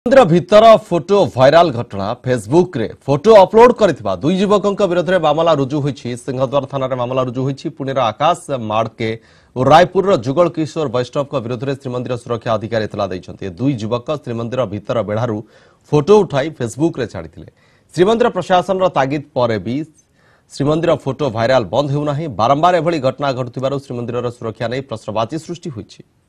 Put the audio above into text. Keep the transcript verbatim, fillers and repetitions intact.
मंदिर भीतर photo viral घटना फेसबुक रे फोटो अपलोड करथिबा दुई युवकों विरोध में मामला रुजु होईछि। सिंहद्वार थाना रे मामला रुजु होईछि। पुणेर आकाश माड़के और रायपुर जुगल किशोर वैष्णव विरोध में श्रीमंदिर सुरक्षा अधिकारी इतला दैछन्ति। दुई युवक श्रीमंदिर भीतर बेढ़ारू फोटो उठाई फेसबुक रे छाड़िथिले। श्रीमंदिर प्रशासन तागिद पर भी श्रीमंदिर फोटो भाइराल बंद हेउनाही। बारंबार एभली घटना घटुथिबारु श्रीमंदिर सुरक्षा नै प्रश्नवाची सृष्टि होईछि।